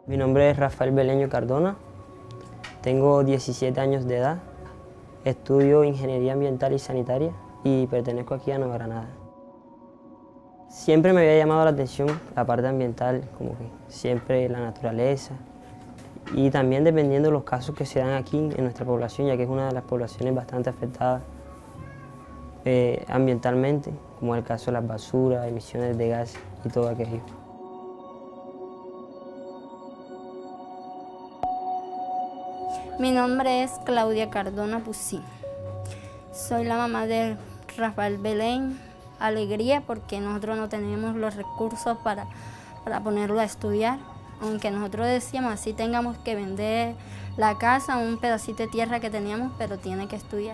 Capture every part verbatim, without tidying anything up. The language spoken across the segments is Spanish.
Mi nombre es Rafael Beleño Cardona, tengo diecisiete años de edad, estudio Ingeniería Ambiental y Sanitaria y pertenezco aquí a Nueva Granada. Siempre me había llamado la atención la parte ambiental, como que siempre la naturaleza y también dependiendo de los casos que se dan aquí en nuestra población, ya que es una de las poblaciones bastante afectadas eh, ambientalmente, como el caso de las basuras, emisiones de gas y todo aquello. Mi nombre es Claudia Cardona Pusí. Soy la mamá de Rafael Belén Alegría porque nosotros no tenemos los recursos para, para ponerlo a estudiar. Aunque nosotros decíamos así tengamos que vender la casa, un pedacito de tierra que teníamos, pero tiene que estudiar.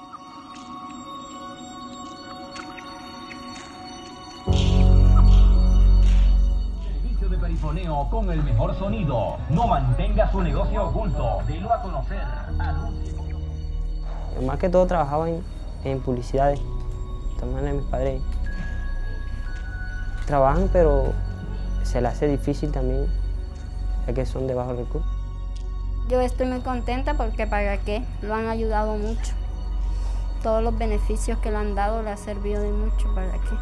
Servicio de perifoneo con el mejor sonido. No mantenga su negocio oculto. Delo a conocer. Anuncie. Más que todo trabajaba en, en publicidades. De todas maneras, mis padres trabajan, pero se les hace difícil también, ya que son de bajos recursos. Yo estoy muy contenta porque ¿para qué? Lo han ayudado mucho. Todos los beneficios que le han dado le ha servido de mucho. ¿Para qué?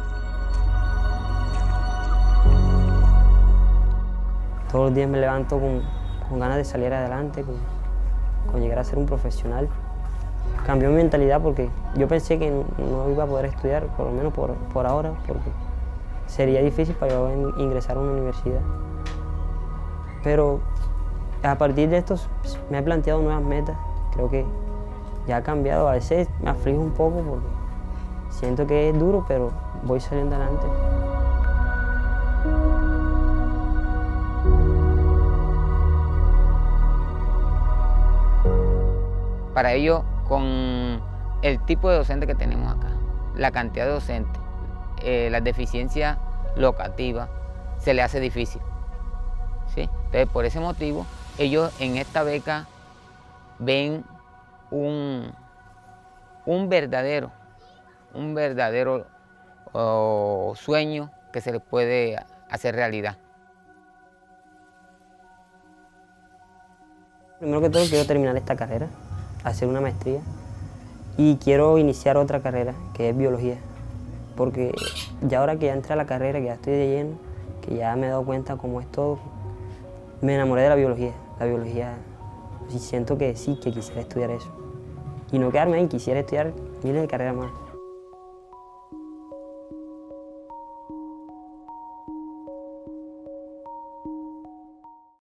Todos los días me levanto con, con ganas de salir adelante, con, con llegar a ser un profesional. Cambió mi mentalidad porque yo pensé que no, no iba a poder estudiar, por lo menos por, por ahora, porque sería difícil para yo ingresar a una universidad. Pero a partir de esto me he planteado nuevas metas. Creo que ya ha cambiado. A veces me aflijo un poco porque siento que es duro, pero voy saliendo adelante. Para ello, con el tipo de docente que tenemos acá, la cantidad de docentes, eh, las deficiencias locativas, se le hace difícil, ¿sí? Entonces, por ese motivo, ellos en esta beca ven un, un verdadero, un verdadero oh, sueño que se les puede hacer realidad. Primero que todo quiero terminar esta carrera, hacer una maestría y quiero iniciar otra carrera que es biología, porque ya ahora que ya entré a la carrera, que ya estoy de lleno, que ya me he dado cuenta cómo es todo, me enamoré de la biología, la biología, y siento que sí, que quisiera estudiar eso y no quedarme ahí, quisiera estudiar miles de carreras más.